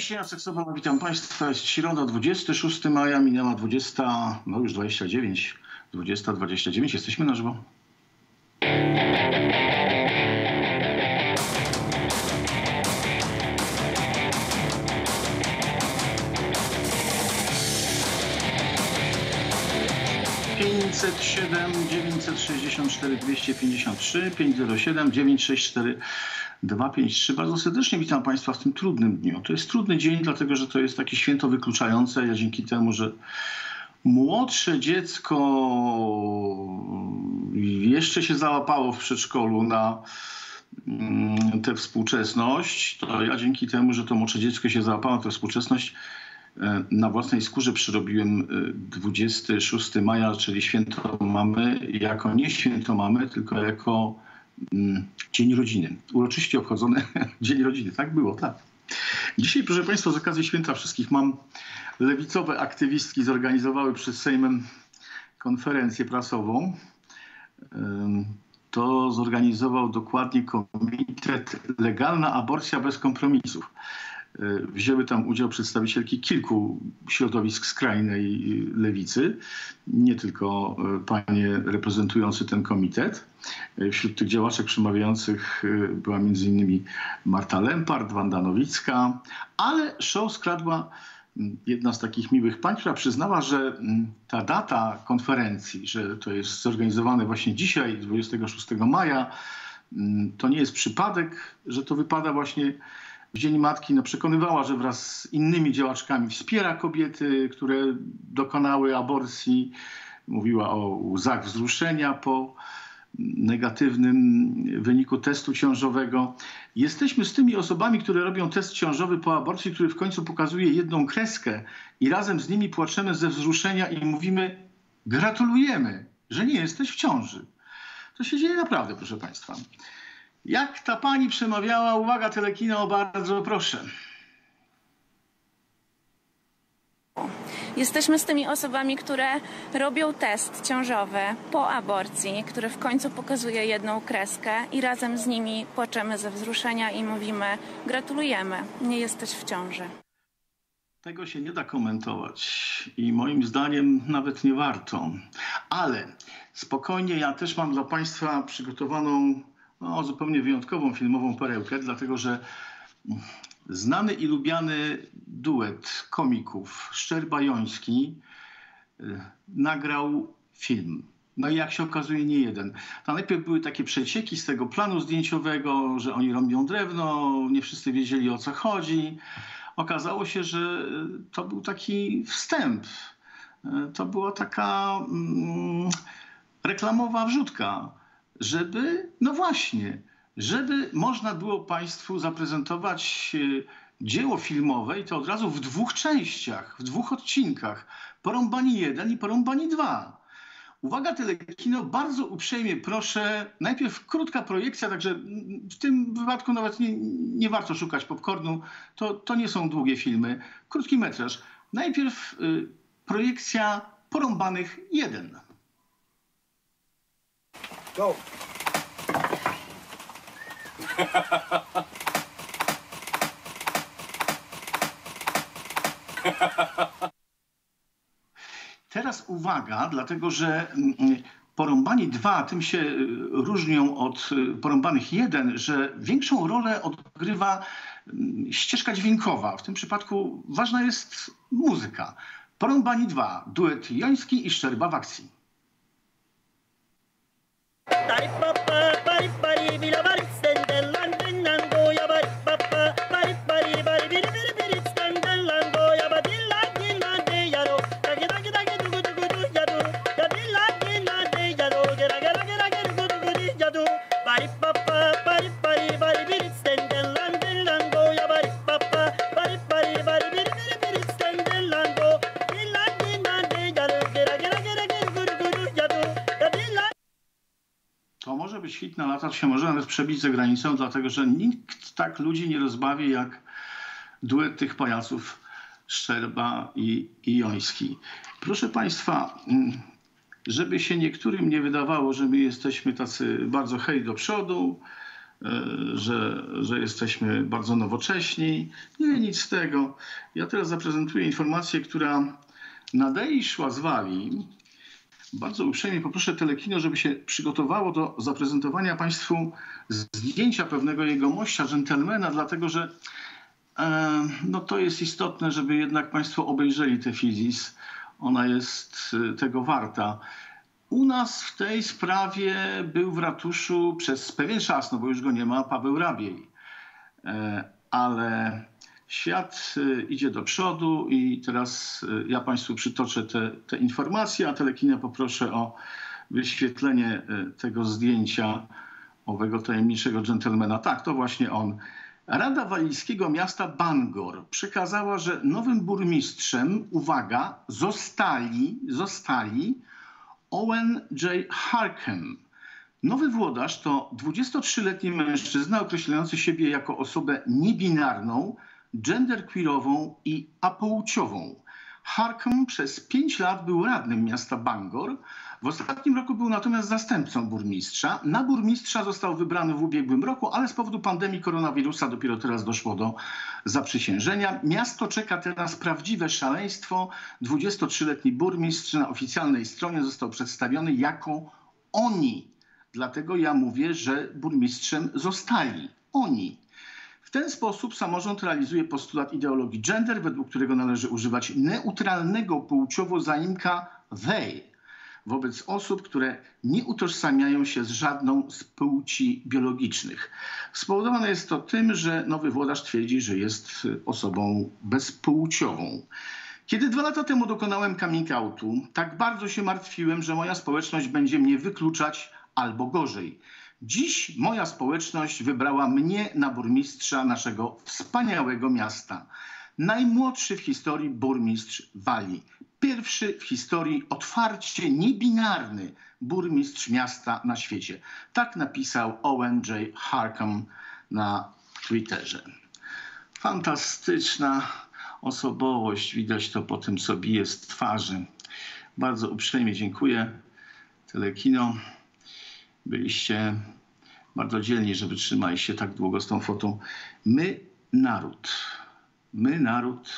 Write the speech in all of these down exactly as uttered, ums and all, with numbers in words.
Oczywiście Jacek Sobola, witam Państwa. Jest środa, dwudziestego szóstego maja, minęła dwudziesta, no już dwadzieścia dziewięć, dwudziesta dwadzieścia dziewięć. Jesteśmy na żywo. pięćset siedem, dziewięćset sześćdziesiąt cztery, dwieście pięćdziesiąt trzy, pięćset siedem, dziewięćset sześćdziesiąt cztery, dwieście pięćdziesiąt trzy. Bardzo serdecznie witam Państwa w tym trudnym dniu. To jest trudny dzień, dlatego że to jest takie święto wykluczające. Ja dzięki temu, że młodsze dziecko jeszcze się załapało w przedszkolu na tę współczesność, to ja dzięki temu, że to młodsze dziecko się załapało na tę współczesność, na własnej skórze przyrobiłem dwudziestego szóstego maja, czyli święto mamy, jako nie święto mamy, tylko jako mm, Dzień Rodziny. Uroczyście obchodzony Dzień Rodziny. Tak było, tak. Dzisiaj, proszę Państwa, z okazji Święta Wszystkich Mam, lewicowe aktywistki zorganizowały przed Sejmem konferencję prasową. To zorganizował dokładnie Komitet Legalna Aborcja bez kompromisów. Wzięły tam udział przedstawicielki kilku środowisk skrajnej lewicy, nie tylko panie reprezentujące ten komitet. Wśród tych działaczek przemawiających była między innymi Marta Lempart, Wanda Nowicka, ale show skradła jedna z takich miłych pań, która przyznała, że ta data konferencji, że to jest zorganizowane właśnie dzisiaj, dwudziestego szóstego maja, to nie jest przypadek, że to wypada właśnie w Dzień Matki. No, przekonywała, że wraz z innymi działaczkami wspiera kobiety, które dokonały aborcji. Mówiła o łzach wzruszenia po negatywnym wyniku testu ciążowego. Jesteśmy z tymi osobami, które robią test ciążowy po aborcji, który w końcu pokazuje jedną kreskę i razem z nimi płaczemy ze wzruszenia i mówimy: gratulujemy, że nie jesteś w ciąży. To się dzieje naprawdę, proszę Państwa. Jak ta pani przemawiała, uwaga, telekino, bardzo proszę. Jesteśmy z tymi osobami, które robią test ciążowy po aborcji, który w końcu pokazuje jedną kreskę i razem z nimi płaczemy ze wzruszenia i mówimy: gratulujemy, nie jesteś w ciąży. Tego się nie da komentować i moim zdaniem nawet nie warto. Ale spokojnie, ja też mam dla Państwa przygotowaną no, zupełnie wyjątkową filmową perełkę, dlatego że znany i lubiany duet komików Szczerba-Joński y, nagrał film. No i jak się okazuje, nie jeden. To najpierw były takie przecieki z tego planu zdjęciowego, że oni robią drewno, nie wszyscy wiedzieli, o co chodzi. Okazało się, że to był taki wstęp. To była taka mm, reklamowa wrzutka, żeby, no właśnie, żeby można było Państwu zaprezentować dzieło filmowe i to od razu w dwóch częściach, w dwóch odcinkach. Porąbani jeden i Porąbani dwa. Uwaga, telekino, bardzo uprzejmie proszę, najpierw krótka projekcja, także w tym wypadku nawet nie, nie warto szukać popcornu, to, to nie są długie filmy. Krótki metraż. Najpierw y, projekcja Porąbanych jeden. Go! Teraz uwaga, dlatego że Porąbani dwa tym się różnią od Porąbanych jeden, że większą rolę odgrywa ścieżka dźwiękowa. W tym przypadku ważna jest muzyka. Porąbani dwa, duet Joński i Szczerba w akcji. To może być hit na lata, to się może nawet przebić za granicą, dlatego że nikt tak ludzi nie rozbawi jak duet tych pajaców Szczerba i, i Joński. Proszę Państwa, żeby się niektórym nie wydawało, że my jesteśmy tacy bardzo hej do przodu, że, że jesteśmy bardzo nowocześni. Nie, nic z tego. Ja teraz zaprezentuję informację, która nadaje szła z Walii. Bardzo uprzejmie poproszę Telekino, żeby się przygotowało do zaprezentowania Państwu zdjęcia pewnego jegomościa, dżentelmena, dlatego że e, no to jest istotne, żeby jednak Państwo obejrzeli tę Fizis. Ona jest tego warta. U nas w tej sprawie był w ratuszu przez pewien czas, no bo już go nie ma, Paweł Rabiej. E, ale świat idzie do przodu i teraz ja Państwu przytoczę te, te informacje, a Telekinę poproszę o wyświetlenie tego zdjęcia owego tajemniczego dżentelmena. Tak, to właśnie on. Rada walijskiego miasta Bangor przekazała, że nowym burmistrzem, uwaga, zostali, zostali Owen J. Harkham. Nowy włodarz to dwudziestotrzyletni mężczyzna określający siebie jako osobę niebinarną, genderqueerową i apłciową. Harkham przez pięć lat był radnym miasta Bangor. W ostatnim roku był natomiast zastępcą burmistrza. Na burmistrza został wybrany w ubiegłym roku, ale z powodu pandemii koronawirusa dopiero teraz doszło do zaprzysiężenia. Miasto czeka teraz prawdziwe szaleństwo. dwudziestotrzyletni burmistrz na oficjalnej stronie został przedstawiony jako oni. Dlatego ja mówię, że burmistrzem zostali oni. W ten sposób samorząd realizuje postulat ideologii gender, według którego należy używać neutralnego płciowo zaimka they wobec osób, które nie utożsamiają się z żadną z płci biologicznych. Spowodowane jest to tym, że nowy włodarz twierdzi, że jest osobą bezpłciową. Kiedy dwa lata temu dokonałem coming outu, tak bardzo się martwiłem, że moja społeczność będzie mnie wykluczać albo gorzej. Dziś moja społeczność wybrała mnie na burmistrza naszego wspaniałego miasta. Najmłodszy w historii burmistrz Walii. Pierwszy w historii otwarcie niebinarny burmistrz miasta na świecie. Tak napisał Owen J. Harkham na Twitterze. Fantastyczna osobowość. Widać to po tym, co bije z twarzy. Bardzo uprzejmie dziękuję. Telekino. Byliście bardzo dzielni, że wytrzymaliście tak długo z tą fotą. My, naród. My, naród.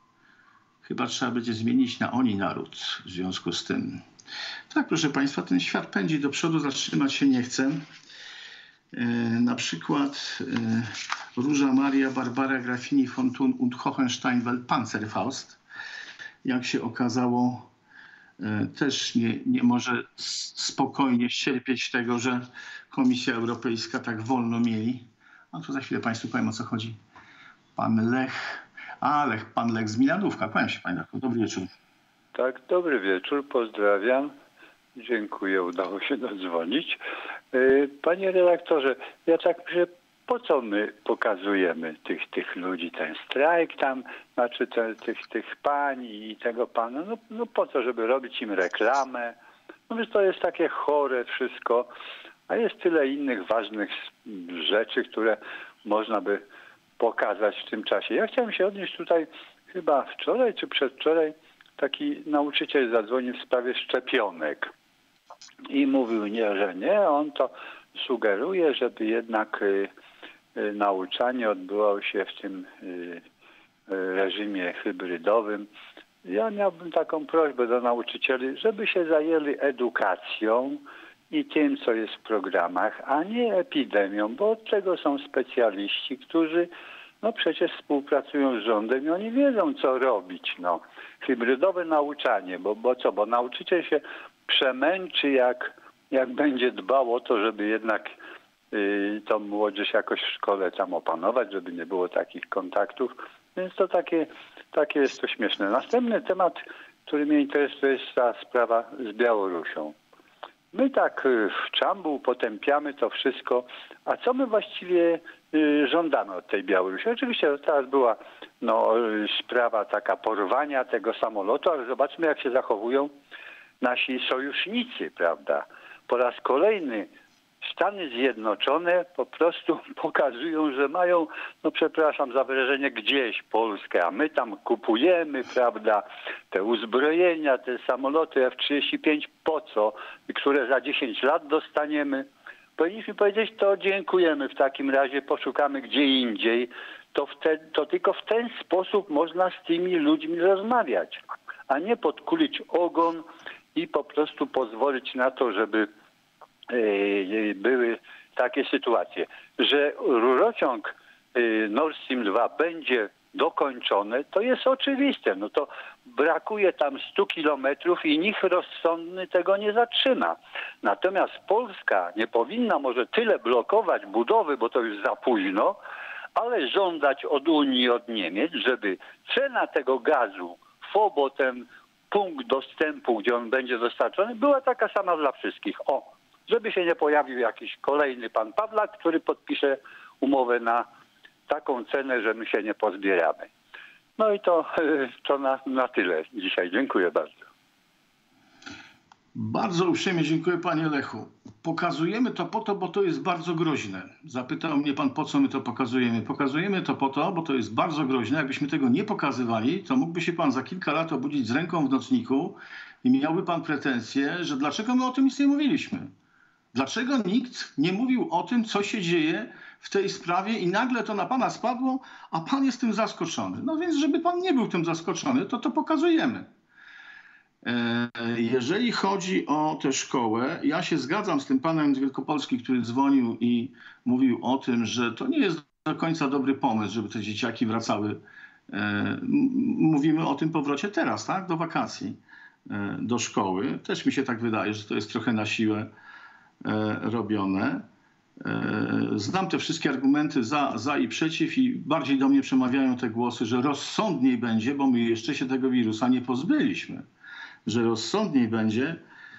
Chyba trzeba będzie zmienić na oni, naród w związku z tym. Tak, proszę Państwa, ten świat pędzi do przodu, zatrzymać się nie chce. E, na przykład e, Róża Maria Barbara Grafini von Thun und Hohenstein-Panzerfaust, jak się okazało, też nie, nie może spokojnie ścierpieć tego, że Komisja Europejska tak wolno mieli. A tu za chwilę Państwu powiem, o co chodzi. Pan Lech, a Lech, pan Lech z Milanówka. Kłaniam się, Panie Lechu. Dobry wieczór. Tak, dobry wieczór, pozdrawiam. Dziękuję, udało się dodzwonić. Panie redaktorze, ja tak myślę, po co my pokazujemy tych, tych ludzi, ten strajk tam, znaczy te, tych, tych pań i tego pana, no, no po co, żeby robić im reklamę? No więc to jest takie chore wszystko, a jest tyle innych ważnych rzeczy, które można by pokazać w tym czasie. Ja chciałem się odnieść tutaj chyba wczoraj czy przedwczoraj, taki nauczyciel zadzwonił w sprawie szczepionek i mówił, nie, że nie, on to sugeruje, żeby jednak y, y, nauczanie odbywało się w tym y, y, reżimie hybrydowym. Ja miałbym taką prośbę do nauczycieli, żeby się zajęli edukacją i tym, co jest w programach, a nie epidemią, bo od tego są specjaliści, którzy no przecież współpracują z rządem i oni wiedzą, co robić. No. Hybrydowe nauczanie, bo, bo co, bo nauczyciel się przemęczy, jak, jak będzie dbał o to, żeby jednak yy, tą młodzież jakoś w szkole tam opanować, żeby nie było takich kontaktów. Więc to takie, takie jest to śmieszne. Następny temat, który mnie interesuje, jest ta sprawa z Białorusią. My tak w czambu potępiamy to wszystko, a co my właściwie żądamy od tej Białorusi? Oczywiście teraz była no, sprawa taka porwania tego samolotu, ale zobaczmy, jak się zachowują nasi sojusznicy, prawda? Po raz kolejny Stany Zjednoczone po prostu pokazują, że mają, no przepraszam za wyrażenie, gdzieś Polskę, a my tam kupujemy, prawda, te uzbrojenia, te samoloty F trzydzieści pięć, po co, które za dziesięć lat dostaniemy. powinniśmy powiedzieć, to dziękujemy w takim razie, poszukamy gdzie indziej. To, wtedy, to tylko w ten sposób można z tymi ludźmi rozmawiać, a nie podkulić ogon i po prostu pozwolić na to, żeby yy, były takie sytuacje, że rurociąg yy, Nord Stream dwa będzie dokończone, to jest oczywiste. No to brakuje tam stu kilometrów i nikt rozsądny tego nie zatrzyma. Natomiast Polska nie powinna może tyle blokować budowy, bo to już za późno, ale żądać od Unii, od Niemiec, żeby cena tego gazu w obo ten punkt dostępu, gdzie on będzie dostarczony, była taka sama dla wszystkich. O, żeby się nie pojawił jakiś kolejny pan Pawlak, który podpisze umowę na taką cenę, że my się nie pozbieramy. No i to, to na, na tyle dzisiaj. Dziękuję bardzo. Bardzo uprzejmie dziękuję, panie Lechu. Pokazujemy to po to, bo to jest bardzo groźne. Zapytał mnie pan, po co my to pokazujemy. Pokazujemy to po to, bo to jest bardzo groźne. Jakbyśmy tego nie pokazywali, to mógłby się pan za kilka lat obudzić z ręką w nocniku i miałby pan pretensje, że dlaczego my o tym nic nie mówiliśmy. Dlaczego nikt nie mówił o tym, co się dzieje w tej sprawie i nagle to na pana spadło, a pan jest tym zaskoczony. No więc, żeby pan nie był tym zaskoczony, to to pokazujemy. Jeżeli chodzi o tę szkołę, ja się zgadzam z tym panem z Wielkopolski, który dzwonił i mówił o tym, że to nie jest do końca dobry pomysł, żeby te dzieciaki wracały. Mówimy o tym powrocie teraz, tak? Do wakacji, do szkoły. Też mi się tak wydaje, że to jest trochę na siłę robione. Znam te wszystkie argumenty za, za i przeciw i bardziej do mnie przemawiają te głosy, że rozsądniej będzie, bo my jeszcze się tego wirusa nie pozbyliśmy, że rozsądniej będzie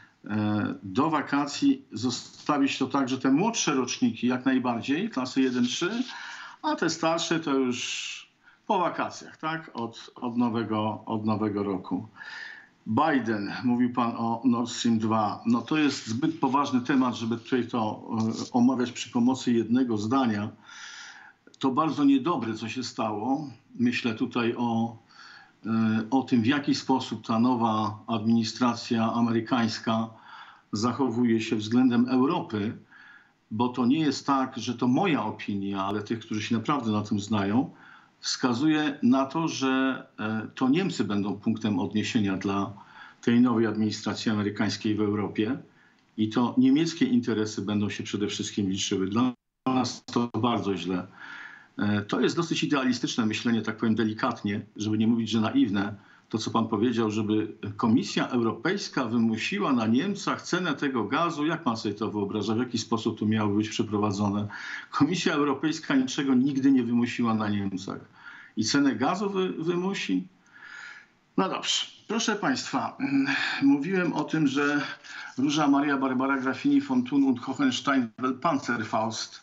do wakacji zostawić to tak, że te młodsze roczniki jak najbardziej, klasy jeden trzy, a te starsze to już po wakacjach, tak? Od, od, nowego, od nowego roku. Biden, mówił pan o Nord Stream dwa. No to jest zbyt poważny temat, żeby tutaj to omawiać przy pomocy jednego zdania. To bardzo niedobre, co się stało. Myślę tutaj o, o tym, w jaki sposób ta nowa administracja amerykańska zachowuje się względem Europy, bo to nie jest tak, że to moja opinia, ale tych, którzy się naprawdę na tym znają, wskazuje na to, że to Niemcy będą punktem odniesienia dla tej nowej administracji amerykańskiej w Europie i to niemieckie interesy będą się przede wszystkim liczyły. Dla nas to bardzo źle. To jest dosyć idealistyczne myślenie, tak powiem delikatnie, żeby nie mówić, że naiwne. To, co pan powiedział, żeby Komisja Europejska wymusiła na Niemcach cenę tego gazu. Jak pan sobie to wyobraża? W jaki sposób to miało być przeprowadzone? Komisja Europejska niczego nigdy nie wymusiła na Niemcach. I cenę gazu wy, wymusi? No dobrze. Proszę państwa, mówiłem o tym, że Róża Maria Barbara Grafini von Thun und Hohenstein-Panzerfaust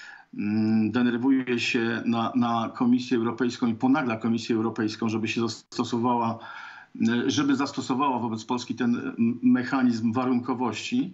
denerwuje się na, na Komisję Europejską i ponagla Komisję Europejską, żeby się zastosowała, żeby zastosowała wobec Polski ten mechanizm warunkowości.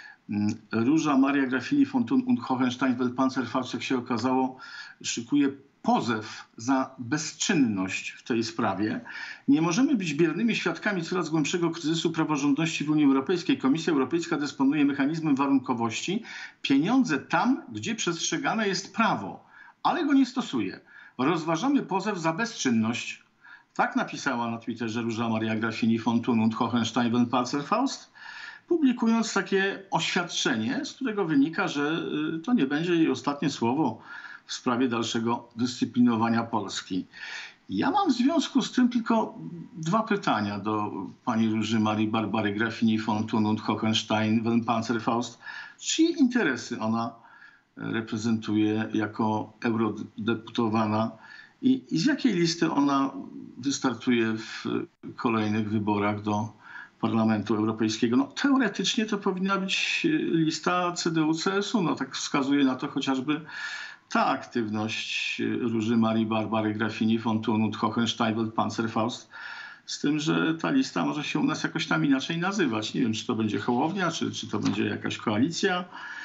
Róża Maria Grafini von Thun und Hohenstein-Panzerfaust, jak się okazało, szykuje pozew za bezczynność w tej sprawie. Nie możemy być biernymi świadkami coraz głębszego kryzysu praworządności w Unii Europejskiej. Komisja Europejska dysponuje mechanizmem warunkowości. Pieniądze tam, gdzie przestrzegane jest prawo, ale go nie stosuje. Rozważamy pozew za bezczynność. Tak napisała na Twitterze Róża Maria Grafini von Thun und Hohenstein-Panzerfaust, publikując takie oświadczenie, z którego wynika, że to nie będzie jej ostatnie słowo w sprawie dalszego dyscyplinowania Polski. Ja mam w związku z tym tylko dwa pytania do pani Róży Marii Barbary Grafini von Thun und Hohenstein-Panzerfaust. Czyje interesy ona reprezentuje jako eurodeputowana i, i z jakiej listy ona wystartuje w kolejnych wyborach do Parlamentu Europejskiego? No, teoretycznie to powinna być lista C D U C S U. No, tak wskazuje na to chociażby ta aktywność Róży Marii Barbary Grafini von Thun und Hohenstein-Panzerfaust, z tym, że ta lista może się u nas jakoś tam inaczej nazywać. Nie wiem, czy to będzie Hołownia, czy, czy to będzie jakaś koalicja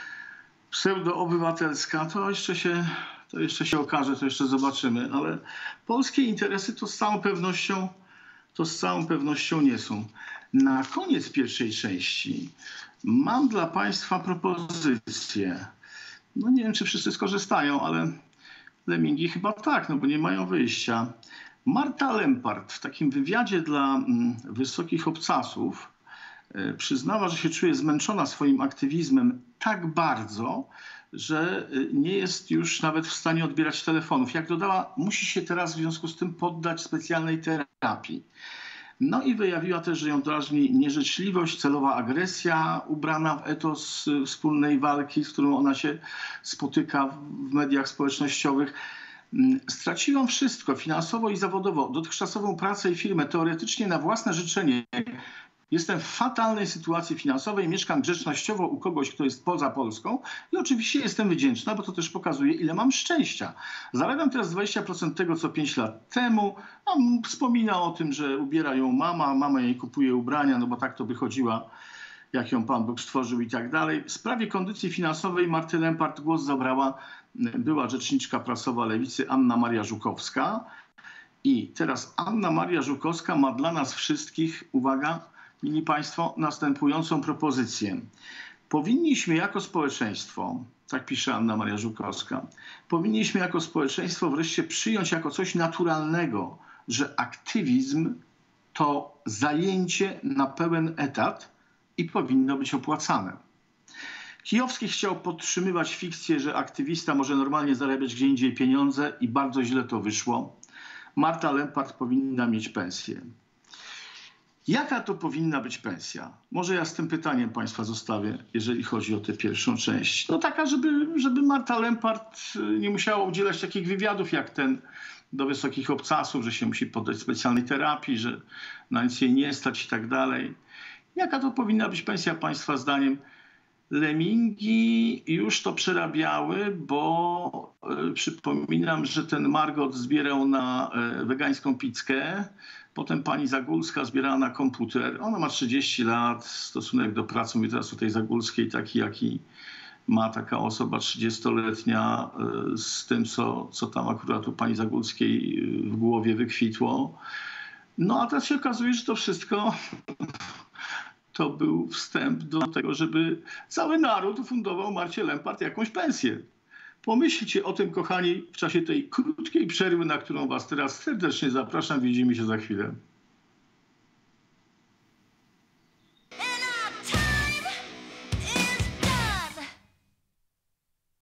pseudo-obywatelska. To jeszcze się, to jeszcze się okaże, to jeszcze zobaczymy. Ale polskie interesy to z całą pewnością, to z całą pewnością nie są. Na koniec pierwszej części Mam dla Państwa propozycję. No nie wiem, czy wszyscy skorzystają, ale lemingi chyba tak, no bo nie mają wyjścia. Marta Lempart w takim wywiadzie dla mm, Wysokich Obcasów y, przyznała, że się czuje zmęczona swoim aktywizmem tak bardzo, że y, nie jest już nawet w stanie odbierać telefonów. Jak dodała, musi się teraz w związku z tym poddać specjalnej terapii. No i wyjawiła też, że ją drażni nieżyczliwość, celowa agresja ubrana w etos y, wspólnej walki, z którą ona się spotyka w mediach społecznościowych. Mm, Straciłam wszystko, finansowo i zawodowo, dotychczasową pracę i firmę, teoretycznie na własne życzenie. Jestem w fatalnej sytuacji finansowej, mieszkam grzecznościowo u kogoś, kto jest poza Polską i oczywiście jestem wdzięczna, bo to też pokazuje, ile mam szczęścia. Zarabiam teraz dwadzieścia procent tego, co pięć lat temu. Mam, wspomina o tym, że ubiera ją mama, mama jej kupuje ubrania, no bo tak to by chodziła, jak ją Pan Bóg stworzył i tak dalej. W sprawie kondycji finansowej Marty Lempart głos zabrała była rzeczniczka prasowa Lewicy Anna Maria Żukowska. I teraz Anna Maria Żukowska ma dla nas wszystkich, uwaga, mili Państwo, następującą propozycję. Powinniśmy jako społeczeństwo, tak pisze Anna Maria Żukowska, powinniśmy jako społeczeństwo wreszcie przyjąć jako coś naturalnego, że aktywizm to zajęcie na pełen etat i powinno być opłacane. Kijowski chciał podtrzymywać fikcję, że aktywista może normalnie zarabiać gdzie indziej pieniądze i bardzo źle to wyszło. Marta Lempart powinna mieć pensję. Jaka to powinna być pensja? Może ja z tym pytaniem Państwa zostawię, jeżeli chodzi o tę pierwszą część. No taka, żeby, żeby Marta Lempart nie musiała udzielać takich wywiadów jak ten do Wysokich Obcasów, że się musi poddać specjalnej terapii, że na nic jej nie stać i tak dalej. Jaka to powinna być pensja Państwa zdaniem? Lemingi już to przerabiały, bo y, przypominam, że ten Margot zbierał na y, wegańską pizzkę, potem pani Zagórska zbierała na komputer. Ona ma trzydzieści lat, stosunek do pracy, mówię teraz o tej Zagórskiej, taki jaki ma taka osoba trzydziestoletnia y, z tym, co, co tam akurat u pani Zagórskiej y, w głowie wykwitło. No a teraz się okazuje, że to wszystko to był wstęp do tego, żeby cały naród fundował Marcie Lempart jakąś pensję. Pomyślcie o tym, kochani, w czasie tej krótkiej przerwy, na którą Was teraz serdecznie zapraszam. Widzimy się za chwilę.